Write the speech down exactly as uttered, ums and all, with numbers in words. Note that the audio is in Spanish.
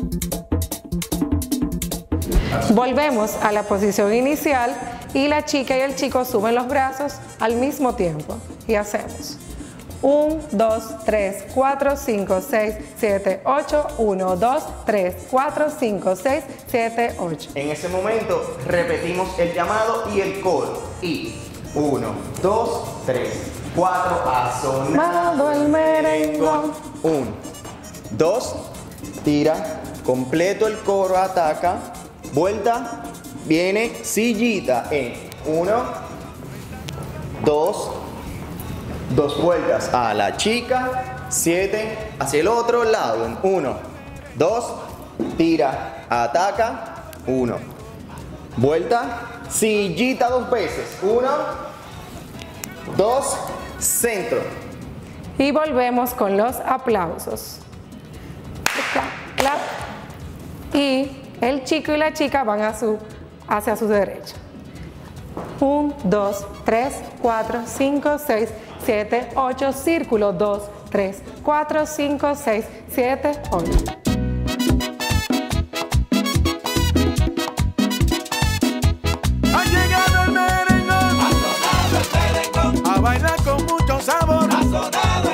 Volvemos a la posición inicial y la chica y el chico suben los brazos al mismo tiempo. Y hacemos uno, dos, tres, cuatro, cinco, seis, siete, ocho. uno, dos, tres, cuatro, cinco, seis, siete, ocho. En ese momento repetimos el llamado y el coro. Y uno, dos, tres, cuatro, ha sonado el merengón. uno, dos, tira, completo el coro, ataca, vuelta, viene sillita en uno, dos, dos vueltas a la chica, siete, hacia el otro lado en uno, dos, tira, ataca, uno, vuelta, sillita dos veces, uno, dos, centro. Y volvemos con los aplausos. Clap, clap. Y el chico y la chica van a su, hacia su derecha. uno, dos, tres, cuatro, cinco, seis, siete, ocho, círculo, dos, tres, cuatro, cinco, seis, siete, ocho. Ha llegado el merengón, ha sonado el merengón, a bailar con mucho sabor, ha sonado